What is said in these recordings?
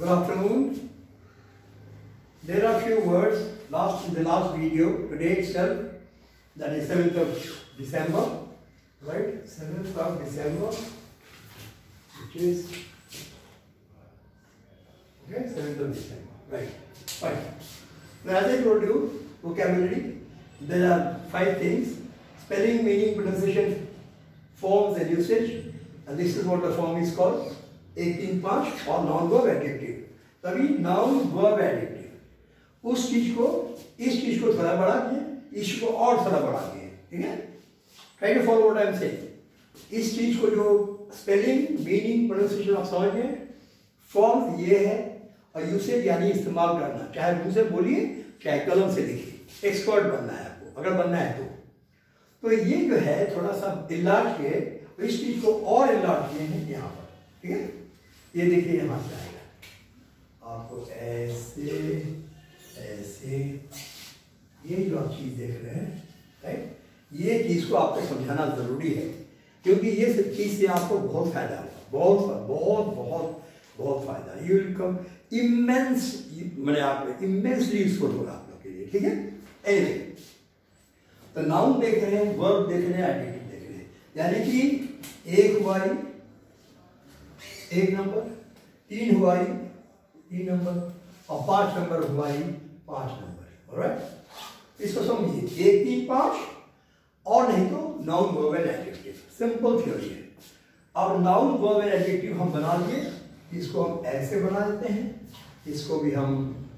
Good afternoon. There are few words in the last video, today itself, that is 7th of December, right? 7th of December, which is, okay, 7th of December, right, fine. Now as I told you, vocabulary, there are 5 things: spelling, meaning, pronunciation, forms and usage, and this is what the form is called, 18 और noun verb adjective. तभी noun verb adjective उस चीज को, इस चीज को थोड़ा बढ़ा दिए, इस को और थोड़ा बढ़ा दिए, ठीक है? Try to follow what I am saying. इस चीज को जो spelling, meaning, pronunciation आप समझ गए, form ये है, और usage यानी इस्तेमाल करना, चाहे मुंह से बोलिए चाहे कलम से लिखिए, एक्सपर्ट बनना है आपको, अगर बनना है तो ये जो है थोड़ा सा इलाज के, इस चीज को और इलाज किए हैं यहाँ पर, ठीक है? ये देखिए यहाँ से आएगा आपको ऐसे ऐसे, ये जो आप चीज देख रहे हैं, राइट, ये चीज को आपको समझाना जरूरी है, क्योंकि ये सब चीज से आपको बहुत फायदा होगा, बहुत बहुत बहुत बहुत फायदा, यू विल कम इमेंस, मैंने आप इमेंसली यूजफुल होगा आप लोग के लिए, ठीक है? एनीवे, तो नाउन देख रहे हैं, वर्ब देख रहे हैं, एडजेक्टिव देख रहे हैं, यानी कि 1 हुआ 1 नंबर, 3 हुआ 3 नंबर, और 5 नंबर हुआ 5 नंबर, ऑलराइट? इसको समझिए, 1 3 5, और नहीं तो noun verb and adjective, simple theory है। अब नाउन वर्ब एंड एडजेक्टिव हम बना लिए, इसको हम ऐसे बना देते हैं, इसको भी हम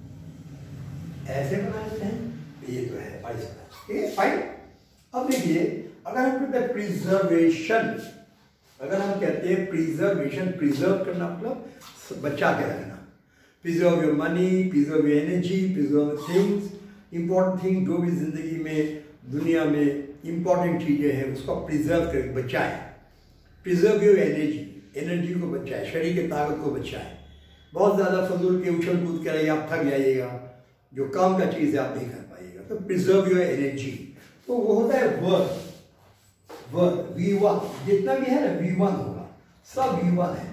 ऐसे बना देते हैं, ये तो है ऐसा, ठीक है, फाइन। अब देखिए, अगर हम कहते हैं प्रिजर्वेशन, अगर हम कहते हैं प्रिजर्वेशन, प्रिजर्व करना मतलब बचा के रखना, preserve your money, preserve your energy, preserve things, important thing, जो भी जिंदगी में दुनिया में इंपॉर्टेंट चीजें हैं उसको प्रिजर्व कर बचाएं, प्रिजर्व योर एनर्जी, एनर्जी को बचाएं, शरीर की ताकत को बचाएं, बहुत ज़्यादा फजूल के उछल कूद करेंगे आप थक जाइएगा, जो काम का चीज़ है आप नहीं कर पाइएगा, तो प्रिजर्व योर एनर्जी, तो वो होता है वर्ब, वर्ब V1, जितना भी है ना V1 होगा, सब V1 है,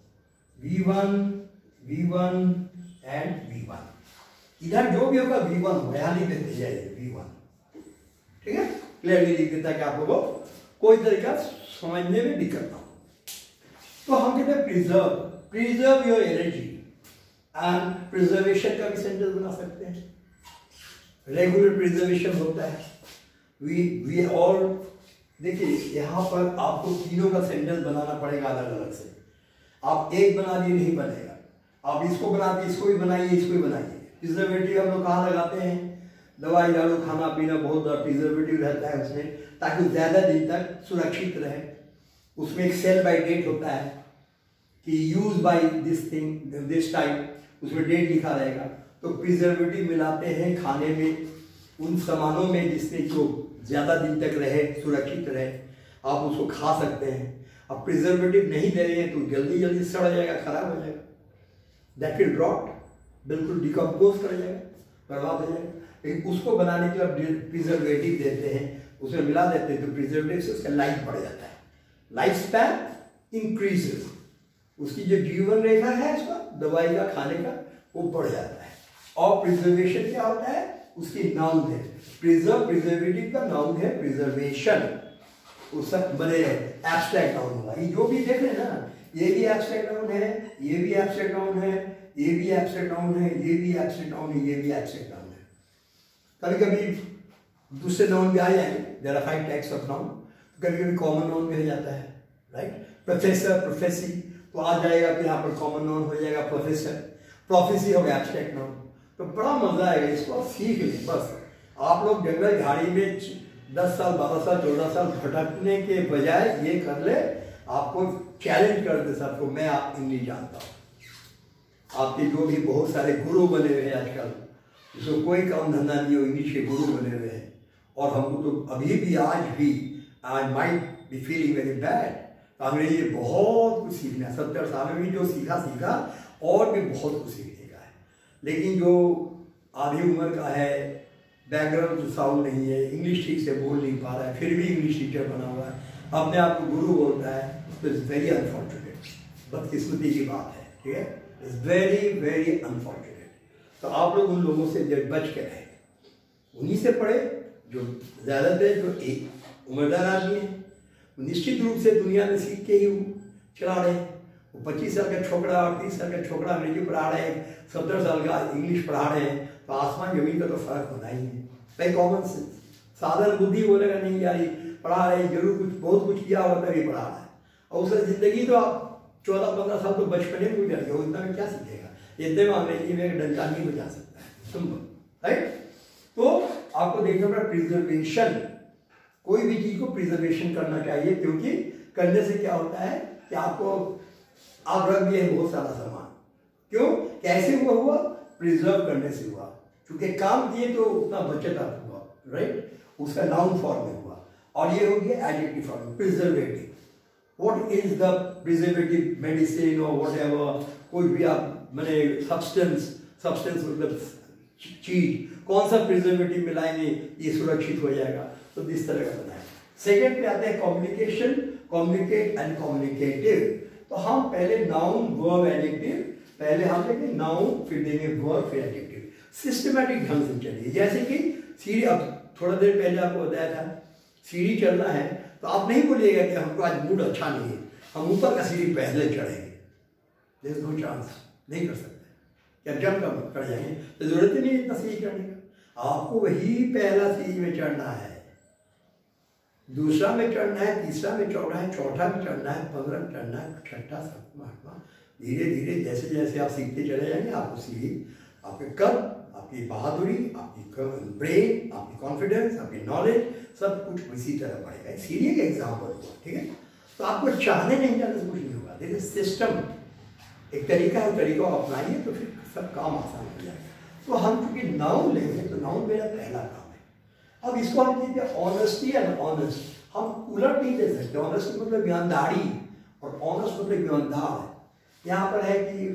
V1 V1 एंड V1, इधर जो भी होगा V1 होगा, यहाँ लिख देते जाइए V1, ठीक है? क्लियरली लिख देता है कि आप लोगों को कोई तरीका समझने में दिक्कत ना हो। तो हम कहते हैं preserve, preserve your energy, and preservation का भी सेंटेंस बना सकते हैं, रेगुलर प्रिजर्वेशन होता है, वी ऑल, देखिए यहाँ पर आपको तीनों का सेंटेंस बनाना पड़ेगा अलग अलग से, आप एक बना दिए नहीं बनेगा, आप इसको बना दिए, इसको भी बनाइए, इसको भी बनाइए। प्रिजर्वेटिव हम लोग कहाँ लगाते हैं? दवाई दारू खाना पीना बहुत प्रिजर्वेटिव रहता है उसमें, ताकि ज़्यादा दिन तक सुरक्षित रहे, उसमें एक सेल बाय डेट होता है कि use by this thing this time, उसमें डेट लिखा रहेगा, तो प्रिजर्वेटिव मिलाते हैं खाने में, उन सामानों में जिससे जो ज़्यादा दिन तक रहे, सुरक्षित रहे, आप उसको खा सकते हैं। अब प्रिजर्वेटिव नहीं दे रहे हैं तो जल्दी जल्दी सड़ जाएगा, खराब हो जाएगा, दैट विल रॉट, बिल्कुल डिकम्पोज कर जाएगा, बर्बाद हो जाएगा। लेकिन उसको बनाने के लिए प्रिजर्वेटिव देते हैं, उसमें मिला देते हैं, तो प्रिजर्वेटिव से उसका लाइफ बढ़ जाता है, लाइफ स्पैन इंक्रीजेस, उसकी जो जीवन रेखा है उसका दवाई का खाने का वो बढ़ जाता है। और प्रिजर्वेशन क्या होता है? उसकी नाउन है, प्रिजर्व, प्रिजर्वेटिव का नाउन है प्रिजर्वेशन, उसका बने एब्स्ट्रैक्ट नाउन होगा। ये जो भी देख रहे हैं ना, ये भी एब्स्ट्रैक्ट नाउन है, ये भी एब्स्ट्रैक्ट नाउन है, ये भी एब्स्ट्रैक्ट नाउन है, ये भी एब्स्ट्रैक्ट नाउन है, ये भी एब्स्ट्रैक्ट नाउन है। कभी कभी दूसरे नाउन भी आ जाएंगे, there are 5 types of noun, कभी कभी कॉमन नाउन भी हो जाता है, राइट? प्रोफेसर, प्रोफेसी, तो आ जाएगा कि यहाँ पर कॉमन नाउन हो जाएगा प्रोफेसर, प्रोफेसी हो गया एब्स्ट्रैक्ट नाउन, तो बड़ा मजा आएगा, इसको सीख लें बस। आप लोग जंगल झाड़ी में 10 साल 12 साल 14 साल भटकने के बजाय ये कर ले, आपको चैलेंज कर दे सबको, मैं आप इंग्लिश जानता हूँ। आपके जो भी बहुत सारे गुरु बने हुए हैं आजकल, जिसको कोई काम धंधा नहीं हो, इंग्लिश के गुरु बने हुए हैं, और हमको तो अभी भी आज भी I might be feeling very bad, अंग्रेजी बहुत कुछ सीखना है, 70 साल में भी जो सीखा और भी बहुत कुछ सीखने का है, लेकिन जो आधी उम्र का है, बैकग्राउंड जो साउंड नहीं है, इंग्लिश ठीक से बोल नहीं पा रहा है, फिर भी इंग्लिश टीचर बना हुआ है, अपने आप को गुरु बोलता है, तो इट्स वेरी अनफॉर्चुनेट, बदकिस्मती की बात है, ठीक है? Is very very unfortunate. तो आप लोग उन लोगों से बच के रहे, उन्हीं से पढ़े जो ज़्यादातर जो एक उम्रदार आदमी है, निश्चित रूप से दुनिया में सीख के ही चला रहे हैं। वो 25 साल का छोकरा और 30 साल का छोकरा अंग्रेजी पढ़ा रहे हैं, 17 साल का इंग्लिश पढ़ा रहे हैं, तो आसमान जमीन का तो फर्क होना ही है। भाई कॉमन सेंस, साधारण बुद्धि बोलेगा नहीं यार ये पढ़ा रहे हैं, जरूर कुछ बहुत कुछ किया होता है ये पढ़ा रहा है। और उससे ज़िंदगी तो आप 14-15 साल तो बचपने में गुजर गए, इतना में क्या सीखेगा, इतने में अंग्रेजी में एक डंडा नहीं बजा सकता है तुम, राइट। तो आपको देखना पड़ा प्रिजर्वेशन, कोई भी चीज को प्रिजर्वेशन करना चाहिए, क्योंकि करने से क्या होता है कि आपको आप रख दिए बहुत सारा सामान, क्यों कैसे हुआ प्रिजर्व करने से हुआ, क्योंकि काम किए तो उतना बचत आप हुआ, राइट, उसका नाउन फॉर्म में हुआ। और ये हो गया adjective form, preservative. What is the preservative, medicine और व्हाटएवर, कोई भी आप मैंने सब्सटेंस मतलब चीज, कौन सा प्रिजर्वेटिव मिलाएंगे ये सुरक्षित हो जाएगा, तो इस तरह का बनाए। सेकेंड पे आते हैं कम्युनिकेशन, कम्युनिकेट एंड कम्युनिकेटिव। तो हम पहले नाउन वर्ब एडजेक्टिव, पहले हम देंगे नाउन फिर देंगे वर्ब फिर एडजेक्टिव, सिस्टमैटिक ढंग से चलिए। जैसे कि सीढ़ी, अब थोड़ा देर पहले आपको बताया था सीढ़ी चलना है, तो आप नहीं बोलिएगा कि हमको आज मूड अच्छा नहीं है, हम ऊपर का सीढ़ी पहले चढ़ेंगे, देयर इज नो चांस, नहीं कर सकते। क्या जब कम कर जाएंगे तो जरूरत ही नहीं इतना सीढ़ी चढ़ने का, आपको वही पहला सीढ़ी में चढ़ना है, दूसरा में चढ़ना है, तीसरा में चढ़ना है, चौथा में चढ़ना है, 15 में चढ़ना है, छठा, सातवां, आठवां, धीरे धीरे जैसे जैसे आप सीखते चले जाएंगे आपको सीढ़ी, आपके कर्म, आपकी बहादुरी, आपकी ब्रेन, आपकी कॉन्फिडेंस, आपकी नॉलेज, सब कुछ इसी तरह बढ़ेगा। सीढ़ी एक एग्जाम्पल हुआ, ठीक है। तो आपको चाहने नहीं जाने से कुछ नहीं होगा, देखिए सिस्टम एक तरीका है, तरीका अपनाइए तो फिर सब काम आसान हो जाएगा। तो हम चूंकि नाउन लेंगे तो नाउन मेरा पहला काम है। अब इसको हम कहते हैं ऑनेस्टी एंड ऑनेस्ट, हम उलट नहीं दे सकते। ऑनेस्टी मतलब ईमानदारी और ऑनेस्ट मतलब ईमानदार है। यहाँ पर है कि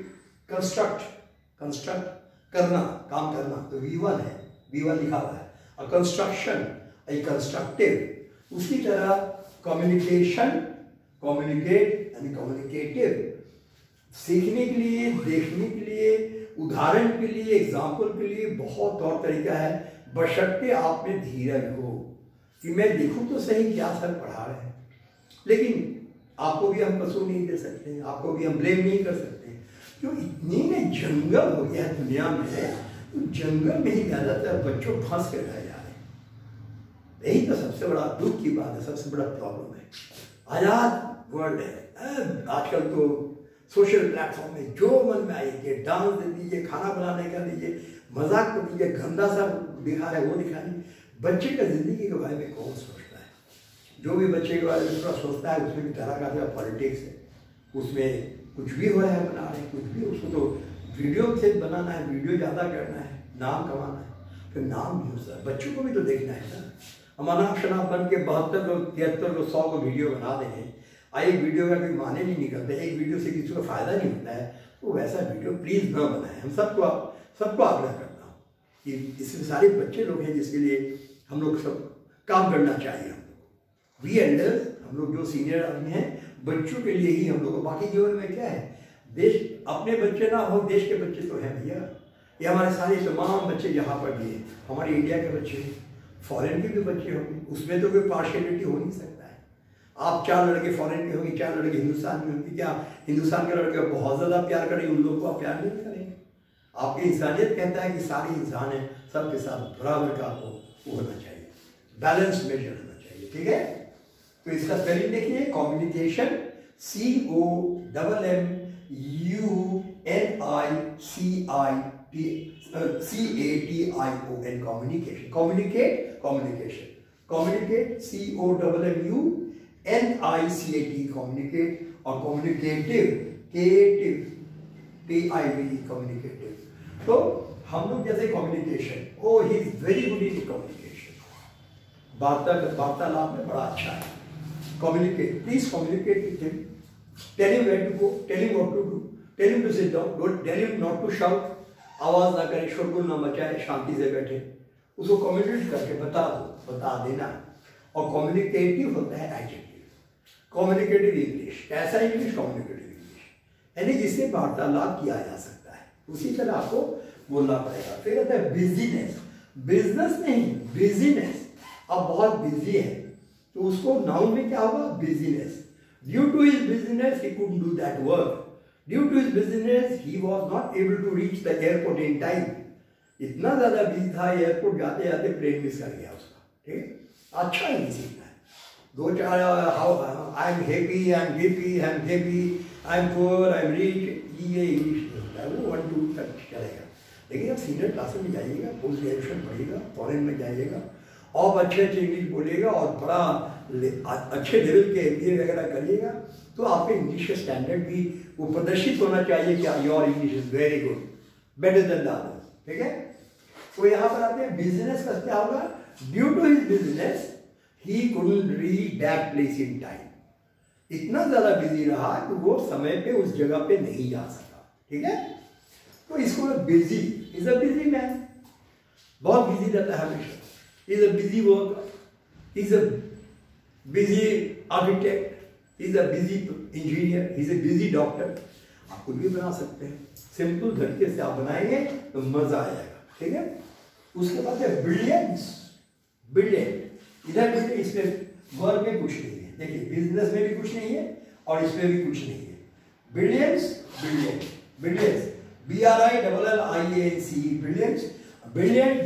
कंस्ट्रक्ट करना, काम करना, तो V1 है, V1 लिखा हुआ है, और कंस्ट्रक्शन ए कंस्ट्रक्टिव। उसी तरह कम्युनिकेशन, कम्युनिकेट एंड कम्युनिकेटिव, सीखने के लिए, देखने के लिए, उदाहरण के लिए, एग्जाम्पल के लिए बहुत तौर तरीका है, बशर्ते आप में धीरज हो कि मैं देखूं तो सही क्या सर पढ़ा रहे हैं। लेकिन आपको भी हम कसूर नहीं दे सकते, आपको भी हम ब्लेम नहीं कर सकते, क्यों इतनी में जंगल हो गया है दुनिया में, तो जंगल में ही ज़्यादातर बच्चों फंस के रह जा रहे हैं। यही तो सबसे बड़ा दुख की बात है, सबसे बड़ा प्रॉब्लम है। आज़ाद वर्ल्ड है आजकल, तो सोशल प्लेटफॉर्म में जो मन में आइए, डांस दे दीजिए, खाना बनाने का दीजिए, मजाक कर दीजिए, गंदा सा दिखा रहे वो दिखा दीजिए। बच्चे का जिंदगी के बारे में कौन सोचता है? जो भी बच्चे के बारे में थोड़ा सोचता है उसमें भी तरह का पॉलिटिक्स है, उसमें कुछ भी हो रहा है, बना रहे कुछ भी, उसको तो वीडियो से बनाना है, वीडियो ज़्यादा करना है, नाम कमाना है, फिर नाम भी होता है। बच्चों को भी तो देखना है ना। हम अनाप शनाप बन के 72 लोग 73 को 100 को वीडियो बना देंगे, एक वीडियो का कोई माने नहीं निकलते, एक वीडियो से किसी को फायदा नहीं होता है, तो वैसा वीडियो प्लीज न बनाएं। हम सबको आग्रह करता हूँ कि इसमें सारे बच्चे लोग हैं जिसके लिए हम लोग सब काम करना चाहिए। हम लोग वी एल्डर्स, हम लोग जो सीनियर आदमी हैं, बच्चों के लिए ही हम लोग, बाकी जीवन में क्या है, देश अपने बच्चे ना हो, देश के बच्चे तो हैं भैया। ये हमारे सारे तमाम बच्चे यहाँ पर भी हैं, हमारे इंडिया के बच्चे, फॉरेन के भी बच्चे होंगे, उसमें तो कोई पार्शियलिटी हो नहीं सकता है। आप 4 लड़के फॉरेन के होंगे, 4 लड़के हिंदुस्तान में होंगे, क्या हिंदुस्तान के लड़के बहुत ज़्यादा प्यार करेंगे, उन लोगों को आप प्यार नहीं करेंगे? आपकी इंसानियत कहता है कि सारे इंसान हैं, सबके साथ बराबर का आपको होना चाहिए, बैलेंस मेजर होना चाहिए, ठीक है। तो इसका स्पेलिंग देखिए, communication, COMMUNICATION, communication, communication, COMMUNICAT, communicate, और कम्युनिकेटिव, कम्युनिकेटिव। तो हम लोग जैसे communication, he is very good in communication, वार्तालाप में बड़ा अच्छा है। Communicate, please communicate with him, tell him where to go, tell him what to do, tell him to sit down, don't tell him not to shout, आवाज ना करे, शोरगुल ना मचाए, शांति से बैठे, उसको कम्युनिकेट करके बता दो, बता देना। और कम्युनिकेटिव होता है एडजेक्टिव, कम्युनिकेटिव इंग्लिश, कैसा इंग्लिश? कम्युनिकेटिव इंग्लिश, यानी जिससे वार्तालाप किया जा सकता है, उसी तरह आपको बोलना पड़ेगा। फिर आता है बिजीनेस, बिजनेस नहीं बिजीनेस, अब बहुत बिजी है तो उसको नाउन में क्या होगा, busyness. Due to his busyness he couldn't do that work, due to his busyness he was not able to reach the airport in time. इतना ज्यादा बिजी था, एयरपोर्ट जाते जाते प्लेन मिस कर गया उसका। ठीक है, अच्छा ही सीखना है। दो चार how I am happy, I am happy, I am happy, I am poor, I am rich, ये इंग्लिश नहीं होता है, वो 1 2 तक चलेगा। लेकिन अब सीनियर क्लासेस में जाइएगा, पोस्ट ग्रेजुएशन पढ़िएगा, फॉरेन में जाइएगा और अच्छे अच्छे इंग्लिश बोलिएगा और बड़ा अच्छे लेवल के MBA वगैरह करिएगा, तो आपके इंग्लिश का स्टैंडर्ड भी वो प्रदर्शित होना चाहिए कि your English is very good, better than the others. ठीक है, तो यहाँ पर आते हैं बिजनेस का क्या होगा, due to his busyness he couldn't reach that place in time. इतना ज्यादा बिजी रहा कि वो समय पे उस जगह पे नहीं जा सका। ठीक है, तो इसको busy, is a busy man, बहुत बिजी रहता है हमेशा, is a busy worker, is a busy architect, is a busy engineer, is a busy doctor. आप कुछ भी बना सकते हैं, सिंपल तरीके से आप बनाएंगे तो मजा आएगा। ठीक है, उसके बाद है ब्रिलियंस, ब्रिलियंट। इधर भी इसमें वर्ब में कुछ नहीं है, देखिए बिजनेस में भी कुछ नहीं है और इसमें भी कुछ नहीं है। Brilliance, brilliant, brilliance BRILLIANC, brilliance, brilliant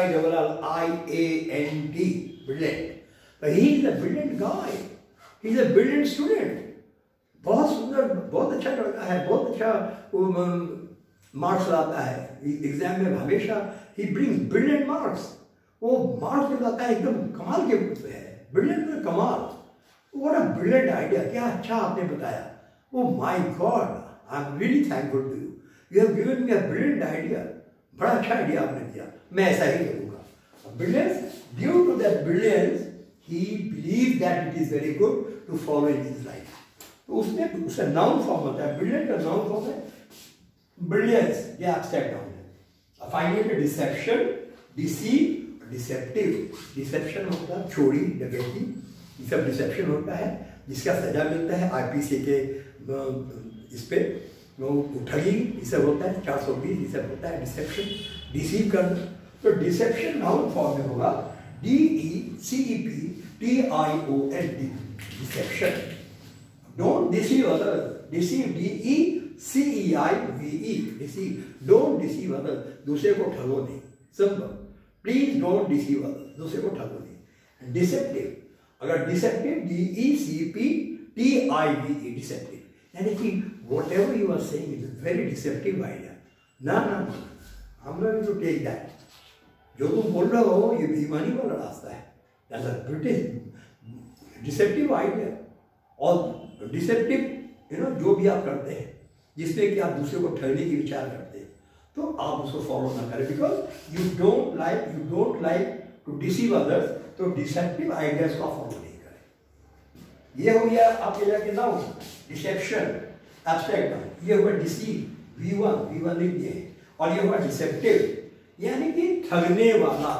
BRILLIANT, brilliant. He is a brilliant guy, he is a brilliant student. बहुत सुंदर, बहुत अच्छा लड़का है, बहुत अच्छा मार्क्स लाता है एग्जाम में, हमेशा ही ब्रिंग्स ब्रिलियंट मार्क्स, वो मार्क्स लाता है एकदम कमाल के है, ब्रिलियंट में कमाल। व्हाट अ ब्रिलियंट आइडिया, क्या अच्छा आपने बताया, oh my god, I am really thankful to you, you have given me a brilliant idea, बड़ा अच्छा आइडिया आपने दिया, मैं ऐसा ही करूँगा। Brilliance, due to that brilliance he believe that it is very good to follow in his life. तो उसमें उसका नाउन फॉर्म होता है, ब्रिलियंट का नाउन फॉर्म है ब्रिलियंस, ये एब्स्ट्रैक्ट नाउन है। Finally deception, deceive, deceptive. Deception होता है चोरी, डकैती, ये सब डिसेप्शन होता है जिसका सजा मिलता है IPC के इस पे ठगी, ये सब होता है 420, ये सब होता है डिसेप्शन, डिसीव करना। तो डिसेप्शन नाउन फॉर्म में होगा DECEPTION, deception. Don't deceive others. Deceive, DECEIVE, deceive. Don't deceive others. दूसरे को ठगो नहीं, simple. Please don't deceive others. दूसरे को ठगो नहीं। Deceptive, अगर deceptive, DECPTIVE, deceptive, यानी कि whatever you are saying is a very deceptive idea. ना, I'm not going to take that. जो तुम बोल रहे हो ये बेईमानी वाला रास्ता है। That's a British deceptive idea. और डिसेप्टिव जो भी आप करते हैं जिसमें कि आप दूसरे को ठगने की विचार करते हैं, तो आप उसको फॉलो ना करें, because you don't like to deceive others. तो डिसेप्टिव आइडियाज को फॉलो नहीं करें। ये हो गया आपके जाके नाउन, डिसेप्शन, एब्स्ट्रैक्ट नाउन। ये हुआ डिसीव, V1 लिख दिए, और ये हुआ डिसेप्टिव यानी कि ठगने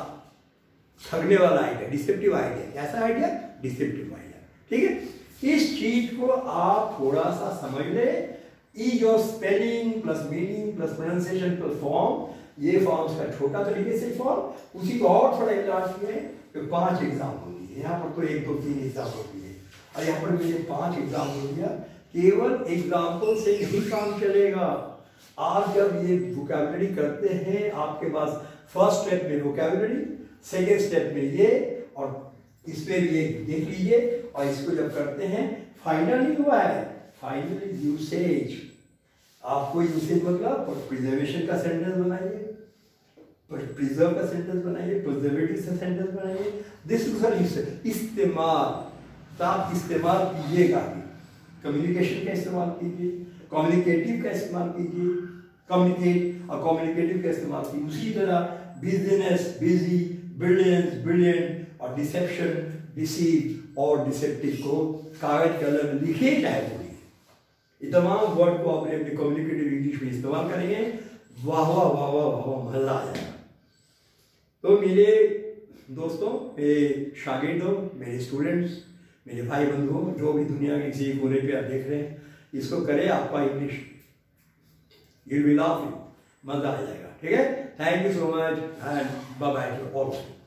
वाला आइडिया, डिसेप्टिव आइडिया। कैसा आइडिया? Deceptive idea. ठीक है, इस चीज को आप थोड़ा सा समझ ले। ई जो spelling plus meaning plus pronunciation plus form, ये फॉर्म्स का छोटा तरीके से फॉर्म, उसी को और थोड़ा इलाज किए तो 5 एग्जाम्पल दिए। यहाँ पर तो 1 2 3 एग्जाम्पल दिए और यहाँ पर मैंने 5 एग्जाम्पल दिया। केवल एग्जाम्पल से ही काम चलेगा। आप जब ये वोकैबुलरी करते हैं, आपके पास फर्स्ट स्टेप में वोकैबुलरी, सेकेंड स्टेप में ये, और इस पे भी ये देख लीजिए, और इसको जब करते हैं फाइनली हुआ है, फाइनली यूसेज। आपको यूसेज मतलब प्रिजर्वेशन का सेंटेंस बनाइए, प्रिजर्व का सेंटेंस बनाइए, प्रिजर्वेटिव का सेंटेंस बनाइए। दिस इज इस्तेमाल, तो आप इस्तेमाल कीजिएगा, कम्युनिकेशन का इस्तेमाल कीजिए, कम्युनिकेटिव का इस्तेमाल कीजिए, कम्युनिकेट और कम्युनिकेटिव का इस्तेमाल कीजिए। उसी तरह बिजनेस, बिजी, ब्रिलियंस, ब्रिलियंट, और डिसेप्शन, डिसीव और डिसेप्टिव को कागज कलम में लिखिए, चाहे बोलिए। ये तमाम वर्ड को अपने अपने कम्युनिकेटिव इंग्लिश में इस्तेमाल करेंगे, वाह वाह वाह वाह वाह मजा आ जाएगा। तो मेरे दोस्तों, मेरे शागिर्दों, मेरे स्टूडेंट्स, मेरे भाई बंधुओं, जो भी दुनिया के किसी कोने पे आप देख रहे हैं, इसको करें, आपका English you will be laughing, मजा आ जाएगा। ठीक है, thank you so much and bye bye to all.